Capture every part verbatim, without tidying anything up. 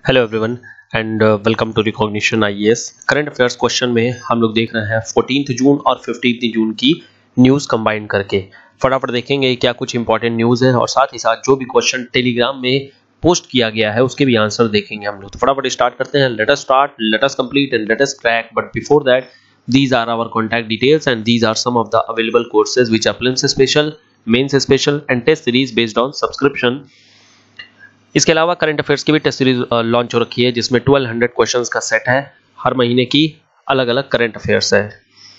Hello everyone and welcome to recognition IAS. Current affairs question में हम लोग देख रहे हैं फोर्टीन्थ जून और फिफ्टीन्थ जून की न्यूज़ कंबाइन करके। फटाफट देखेंगे क्या कुछ इंपॉर्टेंट न्यूज़ है और साथ ही साथ जो भी क्वेश्चन टेलीग्राम में पोस्ट किया गया है उसके भी आंसर देखेंगे हम लोग। तो फटाफट स्टार्ट करते हैं। Let us start, let us complete and let us crack, but before that these are our contact details and these are some of the available courses which are prelims special, mains special and test series based on subscription। इसके अलावा current affairs की भी test series launch हो रखी है जिसमें बारह सौ क्वेश्चंस का सेट है। हर महीने की अलग अलग करंट अफेयर्स है।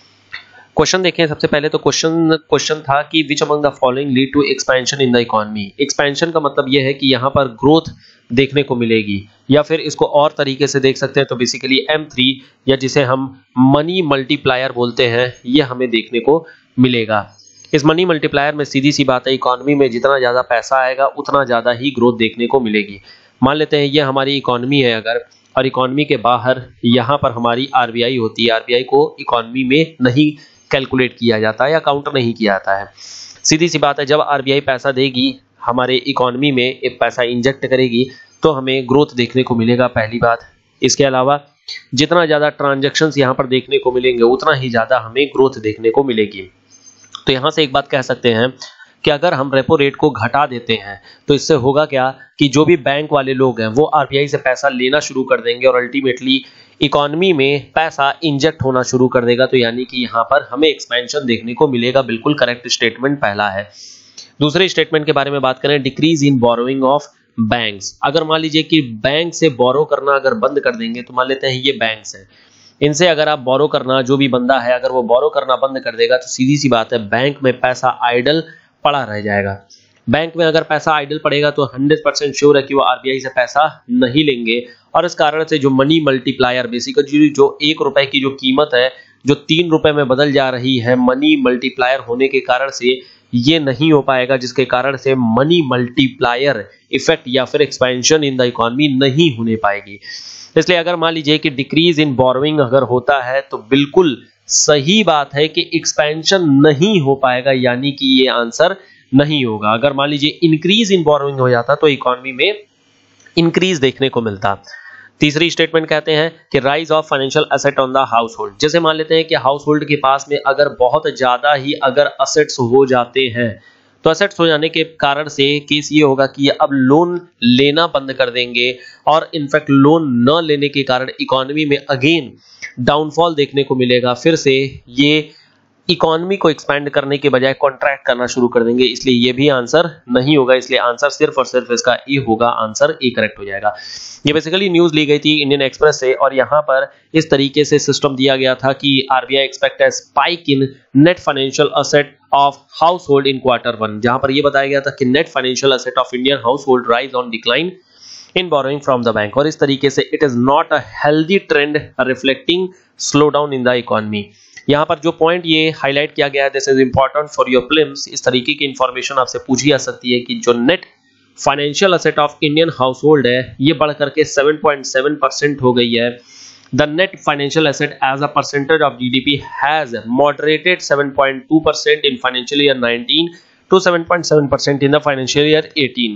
क्वेश्चन देखें। सबसे पहले तो क्वेश्चन क्वेश्चन था कि which among the following lead to expansion in the economy. Expansion का मतलब यह है कि यहाँ पर ग्रोथ देखने को मिलेगी, या फिर इसको और तरीके से देख सकते हैं तो बेसिकली एम थ्री या जिसे हम मनी मल्टीप्लायर बोलते हैं ये हमें देखने को मिलेगा। इस मनी मल्टीप्लायर में सीधी सी बात है, इकोनॉमी में जितना ज़्यादा पैसा आएगा उतना ज़्यादा ही ग्रोथ देखने को मिलेगी। मान लेते हैं ये हमारी इकोनॉमी है अगर, और इकोनॉमी के बाहर यहाँ पर हमारी आरबीआई होती है। आरबीआई को इकोनॉमी में नहीं कैलकुलेट किया जाता है या काउंटर नहीं किया जाता है। सीधी सी बात है, जब आरबीआई पैसा देगी हमारे इकोनॉमी में, एक पैसा इंजेक्ट करेगी तो हमें ग्रोथ देखने को मिलेगा, पहली बात। इसके अलावा जितना ज़्यादा ट्रांजैक्शंस यहाँ पर देखने को मिलेंगे उतना ही ज़्यादा हमें ग्रोथ देखने को मिलेगी। तो यहाँ से एक बात कह सकते हैं कि अगर हम रेपो रेट को घटा देते हैं तो इससे होगा क्या कि जो भी बैंक वाले लोग हैं वो आरबीआई से पैसा लेना शुरू कर देंगे और अल्टीमेटली इकोनॉमी में पैसा इंजेक्ट होना शुरू कर देगा। तो यानी कि यहाँ पर हमें एक्सपेंशन देखने को मिलेगा। बिल्कुल करेक्ट स्टेटमेंट पहला है। दूसरे स्टेटमेंट के बारे में बात करें, decrease in borrowing of banks. अगर मान लीजिए कि बैंक से बोरो करना अगर बंद कर देंगे, तो मान लेते हैं ये बैंक्स हैं, इनसे अगर आप बोरो करना, जो भी बंदा है अगर वो बोरो करना बंद कर देगा तो सीधी सी बात है बैंक में पैसा आइडल पड़ा रह जाएगा। बैंक में अगर पैसा आइडल पड़ेगा तो हंड्रेड परसेंट श्योर है कि वो आरबीआई से पैसा नहीं लेंगे, और इस कारण से जो मनी मल्टीप्लायर बेसिकली जो एक रुपए की जो कीमत है जो तीन रुपए में बदल जा रही है, मनी मल्टीप्लायर होने के कारण से ये नहीं हो पाएगा, जिसके कारण से मनी मल्टीप्लायर इफेक्ट या फिर एक्सपेंशन इन द इकोनॉमी नहीं होने पाएगी। इसलिए अगर मान लीजिए कि डिक्रीज इन बोरोइंग अगर होता है तो बिल्कुल सही बात है कि एक्सपेंशन नहीं हो पाएगा, यानी कि ये आंसर नहीं होगा। अगर मान लीजिए इंक्रीज इन बोरोइंग हो जाता तो इकोनॉमी में इंक्रीज देखने को मिलता। तीसरी स्टेटमेंट कहते हैं कि rise of financial asset on the household. जैसे मान लेते हैं कि हाउस होल्ड के पास में अगर बहुत ज्यादा ही अगर असेट्स हो जाते हैं तो असेट्स हो जाने के कारण से केस ये होगा कि अब लोन लेना बंद कर देंगे, और इनफैक्ट लोन न लेने के कारण इकोनॉमी में अगेन डाउनफॉल देखने को मिलेगा। फिर से ये इकोनॉमी को एक्सपैंड करने के बजाय कॉन्ट्रैक्ट करना शुरू कर देंगे, इसलिए ये भी आंसर नहीं होगा। इसलिए आंसर सिर्फ और सिर्फ इसका ए होगा, आंसर ए करेक्ट हो जाएगा। ये बेसिकली न्यूज ली गई थी इंडियन एक्सप्रेस से, और यहाँ पर इस तरीके से सिस्टम दिया गया था कि RBI expect a spike in net financial asset of household in quarter one. जहां पर यह बताया गया था कि net financial asset of Indian household rise on decline in borrowing from the bank, और इस तरीके से it is not a healthy trend reflecting slow down in the economy. यहाँ पर जो पॉइंट ये हाईलाइट किया गया है, this is important for your prelims. इस तरीके की इंफॉर्मेशन आपसे पूछी जा सकती है कि जो net financial asset of Indian household है ये बढ़ करके सेवन पॉइंट सेवन परसेंट हो गई है। The net financial asset as a percentage of GDP has moderated seven point two percent in financial year nineteen to seven point seven percent in the financial year eighteen.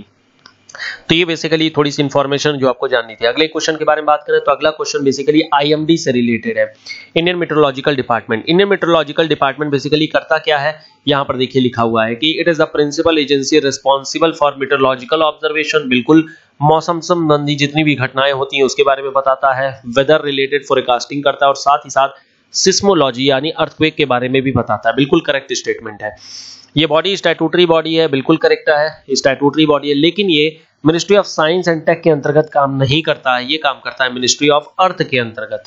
तो ये basically थोड़ी सी information जो आपको जाननी थी। अगले question के बारे में बात करें तो अगला क्वेश्चन बेसिकली आईएमडी से रिलेटेड है, Indian meteorological department. Indian meteorological department basically करता क्या है, यहाँ पर देखिए लिखा हुआ है कि it is the principal agency responsible for meteorological observation. बिल्कुल मौसम संबंधी जितनी भी घटनाएं होती हैं उसके बारे में बताता है, वेदर रिलेटेड फोरकास्टिंग करता है, और साथ ही साथ सिस्मोलॉजी यानी अर्थक्वेक के बारे में भी बताता है। बिल्कुल करेक्ट स्टेटमेंट है। ये बॉडी स्टैट्यूटरी बॉडी है, बिल्कुल करेक्ट है, स्टैट्यूटरी बॉडी है, लेकिन ये ministry of science and tech के अंतर्गत काम नहीं करता है, ये काम करता है मिनिस्ट्री ऑफ अर्थ के अंतर्गत।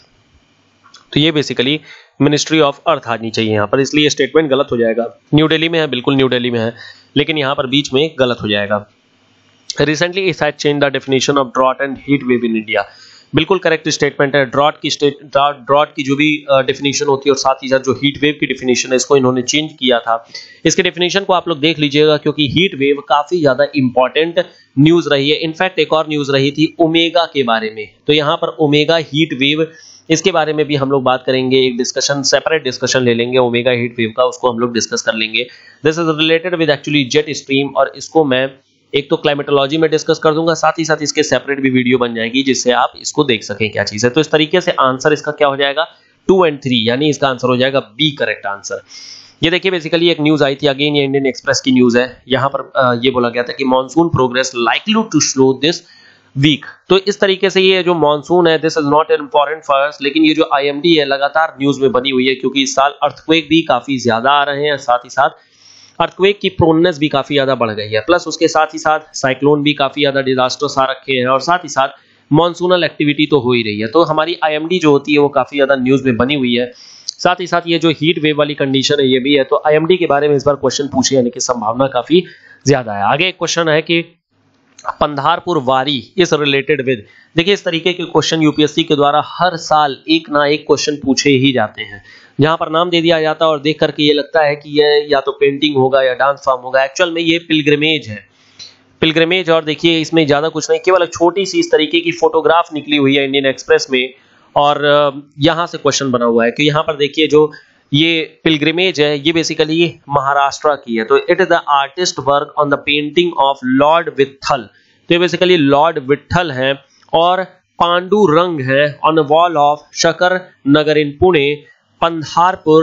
तो ये बेसिकली मिनिस्ट्री ऑफ अर्थ आनी चाहिए यहाँ पर, इसलिए स्टेटमेंट गलत हो जाएगा। न्यू दिल्ली में है, बिल्कुल न्यू दिल्ली में है, लेकिन यहाँ पर बीच में गलत हो जाएगा। Recently it has changed the definition of drought and heat wave in India. बिल्कुल करेक्ट स्टेटमेंट है। ड्रॉट की स्टेट ड्रॉट की जो भी डेफिनेशन होती है और साथ ही साथ जो हीट वेव की डेफिनेशन है इसको इन्होंने चेंज किया था। इसके डेफिनेशन को आप लोग देख लीजिएगा क्योंकि हीट वेव काफी ज्यादा इंपॉर्टेंट न्यूज रही है। इनफैक्ट एक और न्यूज रही थी ओमेगा के बारे में, तो यहाँ पर ओमेगा हीट वेव, इसके बारे में भी हम लोग बात करेंगे, एक डिस्कशन सेपरेट डिस्कशन ले लेंगे ओमेगा हीट वेव का, उसको हम लोग डिस्कस कर लेंगे। This is related with actually jet stream, और इसको मैं एक तो क्लाइमेटोलॉजी में डिस्कस कर दूंगा, साथ ही साथ इसके सेपरेट भी वीडियो बन जाएगी जिससे आप इसको देख सकें क्या चीज है। तो इस तरीके से आंसर इसका क्या हो जाएगा, टू एंड थ्री, यानी इसका आंसर हो जाएगा बी करेक्ट आंसर। ये देखिए बेसिकली एक न्यूज आई थी, अगेन ये इंडियन एक्सप्रेस की न्यूज है। यहाँ पर ये बोला गया था कि monsoon progress likely to slow this week. तो इस तरीके से ये जो मॉनसून है, this is not important for us, लेकिन ये जो आईएमडी है लगातार न्यूज में बनी हुई है क्योंकि इस साल अर्थक्वेक भी काफी ज्यादा आ रहे हैं, साथ ही साथ अर्थक्वेक की प्रोननेस भी काफी ज्यादा बढ़ गई है, प्लस उसके साथ ही साथ साइक्लोन भी काफी ज्यादा डिजास्टर्स आ रखे हैं, और साथ ही साथ मॉनसूनल एक्टिविटी तो हो ही रही है। तो हमारी आईएमडी जो होती है वो काफी ज्यादा न्यूज में बनी हुई है। साथ ही साथ ये जो हीट वेव वाली कंडीशन है ये भी है, तो आईएमडी के बारे में इस बार क्वेश्चन पूछे जाने की संभावना काफी ज्यादा है। आगे एक क्वेश्चन है कि पंधारपुर वारी इज रिलेटेड विद, देखिए इस तरीके के क्वेश्चन यूपीएससी के द्वारा हर साल एक ना एक क्वेश्चन पूछे ही जाते हैं, जहां पर नाम दे दिया जाता है और देख करके ये लगता है कि ये या तो पेंटिंग होगा या डांस फॉर्म होगा, एक्चुअल में ये पिलग्रिमेज है, पिलग्रिमेज। और देखिए इसमें ज्यादा कुछ नहीं, केवल एक छोटी सी इस तरीके की फोटोग्राफ निकली हुई है इंडियन एक्सप्रेस में, और यहां से क्वेश्चन बना हुआ है कि यहाँ पर देखिए जो ये पिलग्रिमेज है ये बेसिकली महाराष्ट्र की है। तो it is the artist work on the painting of lord Vitthal, तो ये बेसिकली लॉर्ड विट्ठल है, और पांडुरंग है on the wall of Shakar Nagar in Pune. Pandharpur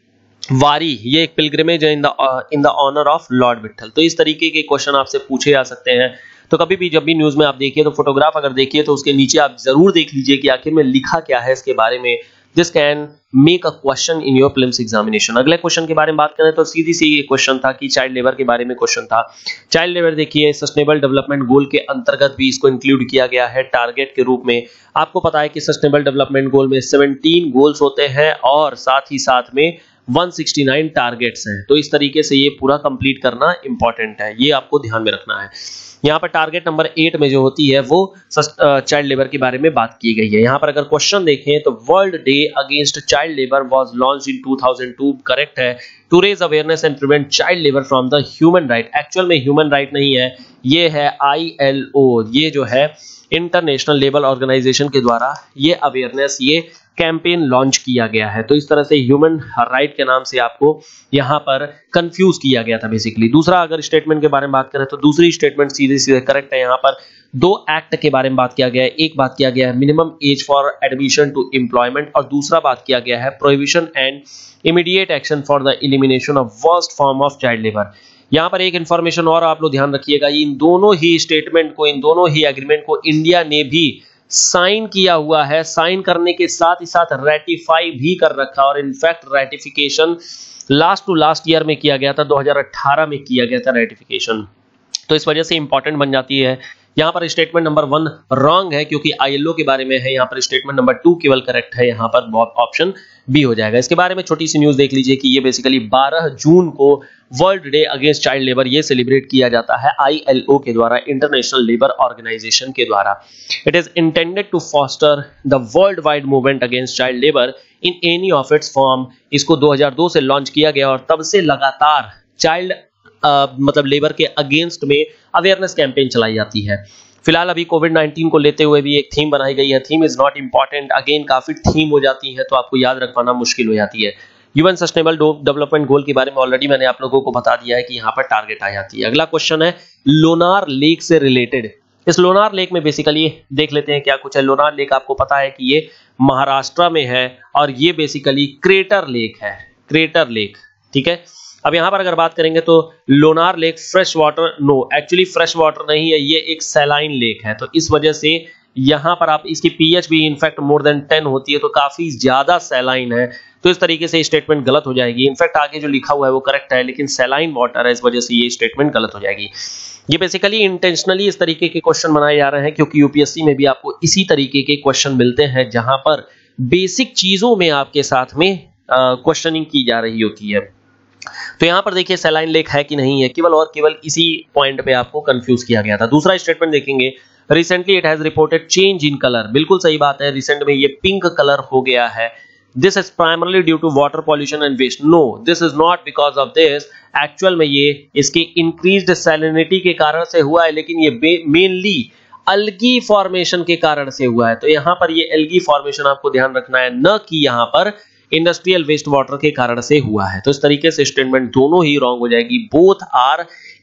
Wari ये एक पिलग्रिमेज है in the in the honour of lord Vitthal. तो इस तरीके के क्वेश्चन आपसे पूछे जा सकते हैं। तो कभी भी जब भी न्यूज में आप देखिए तो फोटोग्राफ अगर देखिए तो उसके नीचे आप जरूर देख लीजिए कि आखिर में लिखा क्या है इसके बारे में। This can make a question in your prelims examination. अगले क्वेश्चन के बारे में बात करें तो सीधी सी ये क्वेश्चन था कि चाइल्ड लेबर के बारे में क्वेश्चन था। चाइल्ड लेबर देखिए सस्टेनेबल डेवलपमेंट गोल के अंतर्गत भी इसको इंक्लूड किया गया है टारगेट के रूप में। आपको पता है कि सस्टेनेबल डेवलपमेंट गोल में सत्रह गोल्स होते हैं और साथ ही साथ में एक सौ उनहत्तर टारगेट्स हैं। तो इस तरीके से ये पूरा कंप्लीट करना इंपॉर्टेंट है, ये आपको ध्यान में रखना है। यहाँ पर टारगेट नंबर एट में जो होती है वो चाइल्ड लेबर के बारे में बात की गई है। यहाँ पर अगर क्वेश्चन देखें तो world day against child labour was launched in two thousand two, correct है, to raise awareness and prevent child labour from the human right. Actual में ह्यूमन राइट नहीं है, ये है आई एल ओ, ये जो है इंटरनेशनल लेबर ऑर्गेनाइजेशन के द्वारा ये अवेयरनेस ये कैंपेन लॉन्च किया गया है। तो इस तरह से ह्यूमन राइट के नाम से आपको यहाँ पर कंफ्यूज किया गया था बेसिकली। दूसरा अगर स्टेटमेंट के बारे में बात करें तो दूसरी स्टेटमेंट सीधे सीधे करेक्ट है। यहाँ पर दो एक्ट के बारे में बात किया गया है, एक बात किया गया है minimum age for admission to employment और दूसरा बात किया गया है prohibition and immediate action for the elimination of worst form of child labour. यहाँ पर एक इंफॉर्मेशन और आप लोग ध्यान रखिएगा, इन दोनों ही स्टेटमेंट को इन दोनों ही एग्रीमेंट को इंडिया ने भी साइन किया हुआ है। साइन करने के साथ ही साथ रेटिफाई भी कर रखा और in fact ratification last to last year में किया गया था, दो हज़ार अठारह में किया गया था रेटिफिकेशन। तो इस वजह से इंपॉर्टेंट बन जाती है। यहाँ पर स्टेटमेंट नंबर वन रॉन्ग है क्योंकि आईएलओ के बारे में है, यहाँ पर स्टेटमेंट नंबर टू केवल करेक्ट है, यहाँ पर ऑप्शन बी हो जाएगा। इसके बारे में छोटी सी न्यूज देख लीजिए कि ये बेसिकली बारह जून को world day against child labour ये सेलिब्रेट किया जाता है आईएलओ के द्वारा, इंटरनेशनल लेबर ऑर्गेनाइजेशन के द्वारा। It is intended to foster the world wide movement against child labour in any of its form. इसको दो हज़ार दो से लॉन्च किया गया और तब से लगातार चाइल्ड Uh, मतलब लेबर के अगेंस्ट में अवेयरनेस कैंपेन चलाई जाती है। फिलहाल अभी कोविड नाइनटीन को लेते हुए भी एक थीम बनाई गई है। Theme is not important, again काफी थीम हो जाती है तो आपको याद रख पाना मुश्किल हो जाती है। यूएन सस्टेनेबल डेवलपमेंट गोल के बारे में ऑलरेडी मैंने आप लोगों को बता दिया है कि यहाँ पर टारगेट आ जाती है। अगला क्वेश्चन है लोनार लेक से रिलेटेड। इस लोनार लेक में बेसिकली देख लेते हैं क्या कुछ है। लोनार लेक आपको पता है कि ये महाराष्ट्र में है और ये बेसिकली क्रेटर लेक है, क्रेटर लेक, ठीक है। अब यहां पर अगर बात करेंगे तो Lonar lake fresh water, no actually fresh water नहीं है, ये एक सैलाइन लेक है। तो इस वजह से यहां पर आप इसकी पीएच भी इनफैक्ट मोर देन टेन होती है, तो काफी ज्यादा सैलाइन है। तो इस तरीके से स्टेटमेंट गलत हो जाएगी। इनफैक्ट आगे जो लिखा हुआ है वो करेक्ट है, लेकिन सैलाइन वाटर है, इस वजह से ये स्टेटमेंट गलत हो जाएगी। ये बेसिकली इंटेंशनली इस तरीके के क्वेश्चन बनाए जा रहे हैं क्योंकि यूपीएससी में भी आपको इसी तरीके के क्वेश्चन मिलते हैं जहां पर बेसिक चीजों में आपके साथ में क्वेश्चनिंग की जा रही होती है। तो यहां पर देखिए सैलाइन लेक है कि नहीं है, केवल और केवल इसी पॉइंट पे आपको कंफ्यूज किया गया था। दूसरा स्टेटमेंट देखेंगे, recently it has reported change in colour. बिल्कुल सही बात है, रिसेंट में ये पिंक कलर हो गया है। This is primarily due to water pollution and waste. No, this is not because of this. Actual में ये इसके इंक्रीज्ड सैलिनिटी के कारण से हुआ है, लेकिन ये मेनली अल्गी फॉर्मेशन के कारण से हुआ है। तो यहां पर ये एल्गी फॉर्मेशन आपको ध्यान रखना है, न कि यहां पर इंडस्ट्रियल वेस्ट वाटर के कारण से हुआ है। तो इस तरीके से स्टेटमेंट दोनों ही रॉन्ग हो जाएगी। बोथ आर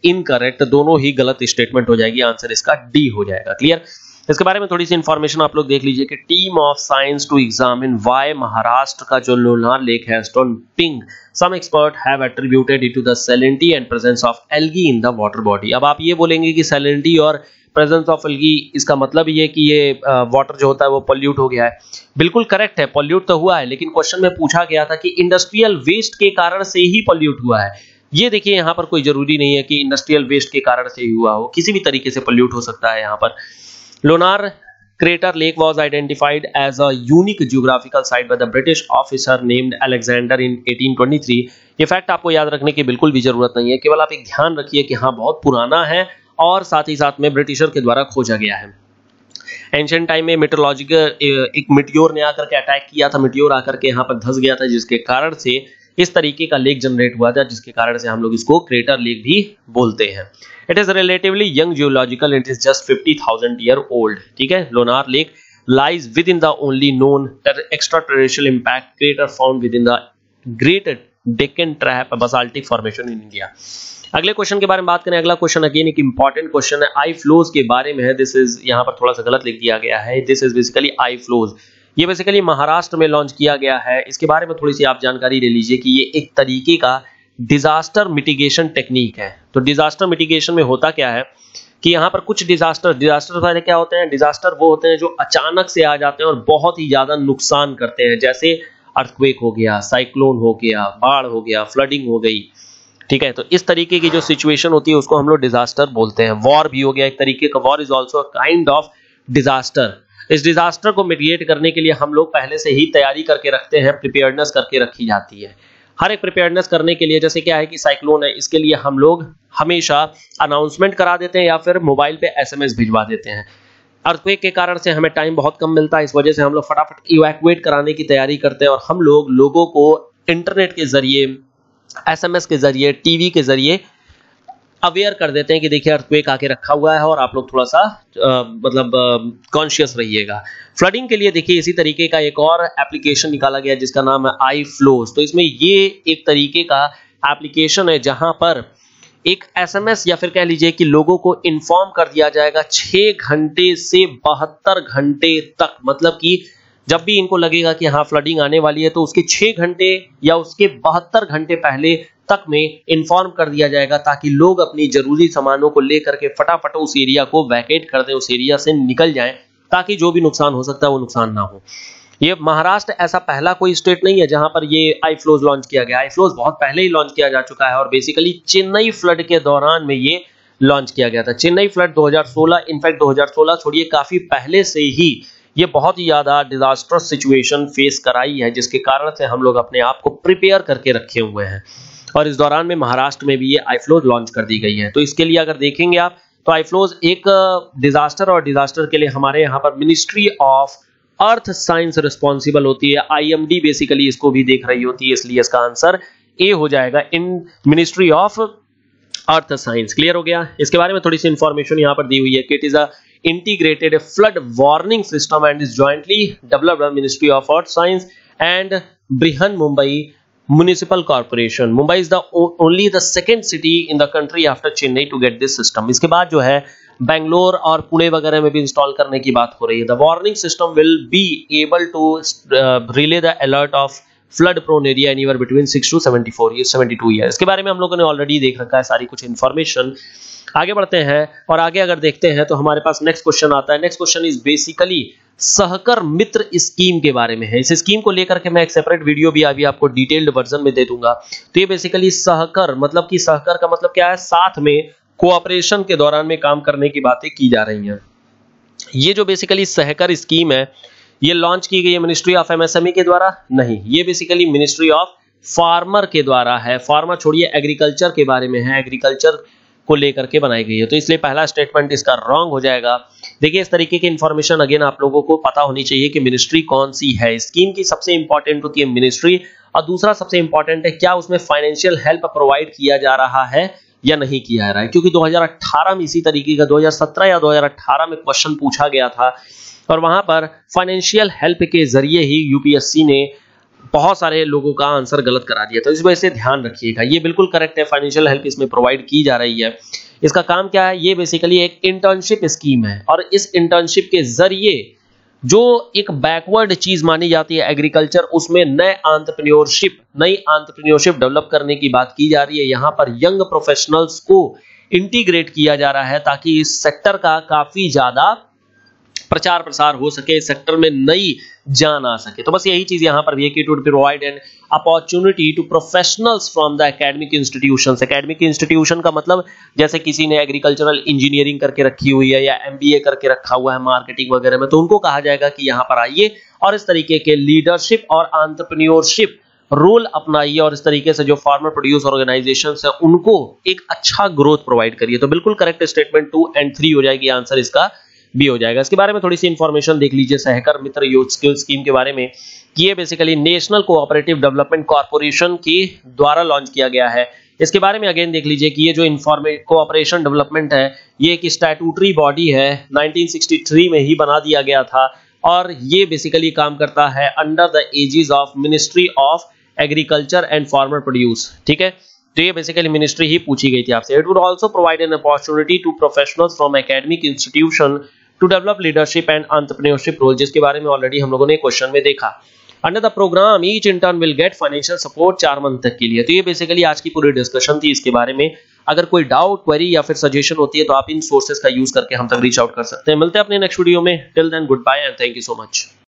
इनकरेक्ट, दोनों ही गलत स्टेटमेंट हो जाएगी, आंसर इसका डी हो जाएगा। क्लियर? इसके बारे में थोड़ी सी इंफॉर्मेशन आप लोग देख लीजिए कि team of science to examine why Maharashtra का जो लोनार लेक है stone pink, some expert have attributed it to the salinity and presence of algae in the water body. अब आप ये बोलेंगे कि सैलिनिटी और प्रेजेंस ऑफ एल्गी, इसका मतलब ये कि ये वाटर जो होता है वो पॉल्यूट हो गया है। बिल्कुल करेक्ट है, पॉल्यूट तो हुआ है, लेकिन क्वेश्चन में पूछा गया था कि इंडस्ट्रियल वेस्ट के कारण से ही पॉल्यूट हुआ है। ये देखिए यहाँ पर कोई जरूरी नहीं है कि इंडस्ट्रियल वेस्ट के कारण से ही हुआ हो, किसी भी तरीके से पॉल्यूट हो सकता है। यहाँ पर Lunar crater lake was identified as a unique geographical site by the British officer named Alexander in eighteen twenty-three। ये फैक्ट आपको याद रखने की बिल्कुल भी जरूरत नहीं है, केवल आप एक ध्यान रखिए कि हाँ बहुत पुराना है और साथ ही साथ में ब्रिटिशर के द्वारा खोजा गया है। एंशिएंट टाइम में मेट्रोलॉजिकल एक मिटियोर ने आकर के अटैक किया था, मिटियोर आकर के यहाँ पर धंस गया था, जिसके कारण से इस तरीके का लेक जनरेट हुआ था, जिसके कारण से हम लोग इसको क्रेटर लेक भी बोलते हैं। It is relatively young geological, it is just fifty thousand year old. ठीक है, Lonar lake lies within the only known extraterrestrial impact crater found within the great Deccan trap basaltic formation in India. अगले question के बारे में बात करें। अगला क्वेश्चन अगेन एक इंपॉर्टेंट क्वेश्चन है, आई फ्लोज के बारे में है। दिस इज यहाँ पर थोड़ा सा गलत लिख दिया गया है, this is basically IFLOWS. ये बेसिकली महाराष्ट्र में लॉन्च किया गया है। इसके बारे में थोड़ी सी आप जानकारी ले लीजिए कि ये एक तरीके का डिजास्टर मिटिगेशन टेक्निक है। तो डिजास्टर मिटिगेशन में होता क्या है कि यहाँ पर कुछ डिजास्टर डिजास्टर वाले क्या होते हैं, डिजास्टर वो होते हैं जो अचानक से आ जाते हैं और बहुत ही ज्यादा नुकसान करते हैं, जैसे अर्थक्वेक हो गया, साइक्लोन हो गया, बाढ़ हो गया, फ्लडिंग हो गई। ठीक है, तो इस तरीके की जो सिचुएशन होती है उसको हम लोग डिजास्टर बोलते हैं। वॉर भी हो गया एक तरीके का, war is also a kind of disaster. इस डिजास्टर को मिटिगेट करने के लिए हम लोग पहले से ही तैयारी करके रखते हैं, प्रिपेयर्डनेस करके रखी जाती है। हर एक प्रिपेयर्डनेस करने के लिए, जैसे क्या है कि साइक्लोन है, इसके लिए हम लोग हमेशा अनाउंसमेंट करा देते हैं या फिर मोबाइल पे एसएमएस भिजवा देते हैं। अर्थक्वेक के कारण से हमें टाइम बहुत कम मिलता है, इस वजह से हम लोग फटाफट इवैक्यूएट कराने की तैयारी करते हैं और हम लोग लोगों को इंटरनेट के जरिए, एसएमएस के जरिए, टीवी के जरिए अवेयर कर देते हैं कि देखिए अर्थक्वेक आके रखा हुआ है और आप लोग थोड़ा सा आ, मतलब कॉन्शियस रहिएगा। फ्लडिंग के लिए देखिए इसी तरीके का एक और एप्लीकेशन निकाला गया जिसका नाम है आई फ्लोज। तो इसमें ये एक तरीके का एप्लीकेशन है जहां पर एक एसएमएस या फिर कह लीजिए कि लोगों को इन्फॉर्म कर दिया जाएगा छह घंटे से बहत्तर घंटे तक। मतलब कि जब भी इनको लगेगा कि हाँ फ्लडिंग आने वाली है तो उसके छह घंटे या उसके बहत्तर घंटे पहले तक में इन्फॉर्म कर दिया जाएगा, ताकि लोग अपनी जरूरी सामानों को लेकर के फटाफट उस एरिया को वैकेट कर दें, उस एरिया से निकल जाएं, ताकि जो भी नुकसान हो सकता है वो नुकसान ना हो। ये महाराष्ट्र ऐसा पहला कोई स्टेट नहीं है जहां पर ये आई फ्लोज लॉन्च किया गया। आई फ्लोज बहुत पहले ही लॉन्च किया जा चुका है और बेसिकली चेन्नई फ्लड के दौरान में ये लॉन्च किया गया था। चेन्नई फ्लड दो हज़ार सोलह, इनफैक्ट दो हज़ार सोलह छोड़िए काफी पहले से ही ये बहुत ही ज्यादा डिजास्टर्स सिचुएशन फेस कराई है, जिसके कारण से हम लोग अपने आप को प्रिपेयर करके रखे हुए हैं। और इस दौरान में महाराष्ट्र में भी ये आई फ्लोज लॉन्च कर दी गई है। तो इसके लिए अगर देखेंगे आप तो आई फ्लोज एक डिजास्टर और डिजास्टर के लिए हमारे यहाँ पर ministry of earth science responsible होती है। आईएमडी बेसिकली इसको भी देख रही होती है, इसलिए इसका आंसर ए हो जाएगा, in ministry of earth science. Clear हो गया? इसके बारे में थोड़ी सी इंफॉर्मेशन यहाँ पर दी हुई है कि it is a integrated flood warning system and is jointly developed by Ministry of Earth Science and Brihan Mumbai Municipal Corporation. Mumbai is the only the second city in the country after Chennai to get this system. इसके बाद जो है बेंगलोर और पुणे वगैरह में भी install करने की बात हो रही है। The warning system will be able to uh, relay the alert of flood prone area anywhere between six to seventy-four years, seventy-two years. इसके बारे में हम लोगों ने ऑलरेडी देख रखा है सारी कुछ इन्फॉर्मेशन। आगे बढ़ते हैं और आगे अगर देखते हैं तो हमारे पास नेक्स्ट क्वेश्चन आता है। नेक्स्ट क्वेश्चन इज बेसिकली सहकर मित्र स्कीम के बारे में है। इस स्कीम को लेकर के मैं एक सेपरेट वीडियो भी अभी आपको डिटेल्ड वर्जन में दे दूंगा। तो ये बेसिकली सहकर मतलब कि सहकर का मतलब क्या है, साथ में कोऑपरेशन के दौरान में काम करने की बातें की जा रही हैं। ये जो बेसिकली सहकर स्कीम है ये लॉन्च की गई है मिनिस्ट्री ऑफ एमएसएमई के द्वारा? नहीं, ये बेसिकली मिनिस्ट्री ऑफ फार्मर के द्वारा है। फार्मर छोड़िए, एग्रीकल्चर के बारे में है, एग्रीकल्चर को लेकर के बनाई गई है। तो इसलिए पहला स्टेटमेंट इसका रॉन्ग हो जाएगा। देखिए इस तरीके की इंफॉर्मेशन अगेन आप लोगों को पता होनी चाहिए कि मिनिस्ट्री कौन सी है। स्कीम की सबसे इंपॉर्टेंट होती है मिनिस्ट्री और दूसरा सबसे इंपॉर्टेंट है क्या उसमें फाइनेंशियल हेल्प प्रोवाइड किया जा रहा है या नहीं किया जा रहा है। क्योंकि दो हज़ार अठारह में इसी तरीके का दो हज़ार सत्रह या दो हज़ार अठारह में क्वेश्चन पूछा गया था और वहां पर फाइनेंशियल हेल्प के जरिए ही यूपीएससी ने बहुत सारे लोगों का आंसर गलत करा दिया, तो इस वजह से ध्यान रखिएगा। ये बिल्कुल करेक्ट है, फाइनेंशियल हेल्प इसमें प्रोवाइड की जा रही है। इसका काम क्या है, ये बेसिकली एक इंटर्नशिप स्कीम है और इस इंटर्नशिप के जरिए जो एक बैकवर्ड चीज मानी जाती है एग्रीकल्चर, उसमें नए एंटरप्रेन्योरशिप नई एंटरप्रेन्योरशिप डेवलप करने की बात की जा रही है। यहाँ पर यंग प्रोफेशनल्स को इंटीग्रेट किया जा रहा है ताकि इस सेक्टर का काफी ज्यादा प्रचार प्रसार हो सके, इस सेक्टर में नई जान आ सके। तो बस यही चीज यहाँ पर भी है कि it would provide an opportunity to professionals from the academic institutions. Academic institution का मतलब जैसे किसी ने एग्रीकल्चरल इंजीनियरिंग करके रखी हुई है या एमबीए करके रखा हुआ है मार्केटिंग वगैरह में, तो उनको कहा जाएगा कि यहाँ पर आइए और इस तरीके के लीडरशिप और एंटरप्रेन्योरशिप रोल अपनाइए और इस तरीके से जो फार्मर प्रोड्यूस ऑर्गेनाइजेशंस है उनको एक अच्छा ग्रोथ प्रोवाइड करिए। तो बिल्कुल correct statement two and three हो जाएगी, आंसर इसका भी हो जाएगा। इसके बारे में थोड़ी सी इंफॉर्मेशन देख लीजिए Sahakar Mitra youth skill scheme के बारे में। ये बेसिकली नेशनल कोऑपरेटिव डेवलपमेंट कॉर्पोरेशन के द्वारा लॉन्च किया गया है। इसके बारे में अगेन देख लीजिए कि ये जो इन्फॉर्मेट कोऑपरेशन डेवलपमेंट है ये एक स्टैट्यूटरी बॉडी है, नाइनटीन सिक्सटी थ्री में ही बना दिया गया था और ये बेसिकली काम करता है under the aegis of ministry of agriculture and farmer produce. ठीक है, तो ये बेसिकली मिनिस्ट्री ही पूछी गई थी आपसे। It would also provide an opportunity to professionals from academic institution to develop leadership and entrepreneurship role, जिसके बारे में ऑलरेडी हम लोगों ने क्वेश्चन में देखा। Under the programme each intern will get financial support चार मंथ तक के लिए। तो ये बेसिकली आज की पूरी डिस्कशन थी इसके बारे में। अगर कोई डाउट, क्वेरी या फिर सजेशन होती है तो आप इन सोर्सेज का यूज करके हम तक रीच आउट कर सकते हैं। मिलते हैं अपने नेक्स्ट वीडियो में। Till then good bye and thank you so much.